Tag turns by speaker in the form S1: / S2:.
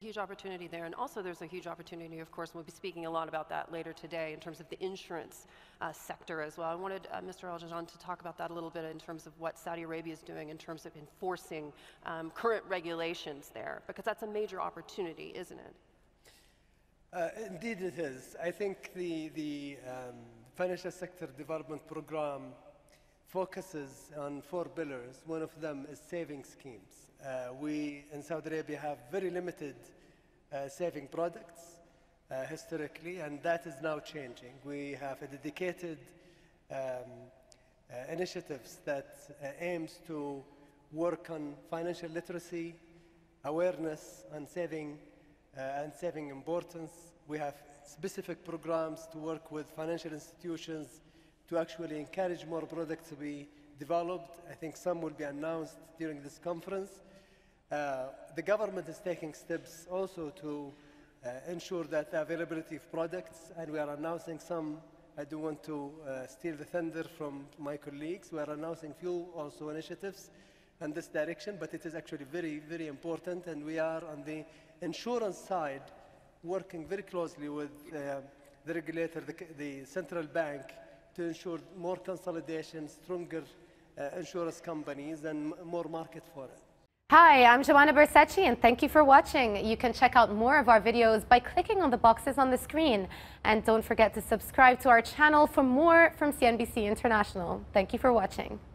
S1: Huge opportunity there, and also there's a huge opportunity, of course, and we'll be speaking a lot about that later today in terms of the insurance sector as well. I wanted Mr. al Jadaan to talk about that a little bit in terms of what Saudi Arabia is doing in terms of enforcing current regulations there, because that's a major opportunity, isn't it?
S2: Indeed it is. I think the Financial Sector Development Program focuses on 4 pillars. One of them is saving schemes. We in Saudi Arabia have very limited saving products historically, and that is now changing. We have a dedicated initiatives that aims to work on financial literacy, awareness on saving and saving importance. We have specific programs to work with financial institutions to actually encourage more products to be developed. I think some will be announced during this conference. The government is taking steps also to ensure that the availability of products, and we are announcing some. I don't want to steal the thunder from my colleagues. We are announcing few also initiatives in this direction, but it is actually very, very important, and we are on the insurance side working very closely with the regulator, the central bank, to ensure more consolidation, stronger insurance companies, and more market for it.
S3: Hi, I'm Joanna Bersachi, and thank you for watching. You can check out more of our videos by clicking on the boxes on the screen. And don't forget to subscribe to our channel for more from CNBC International. Thank you for watching.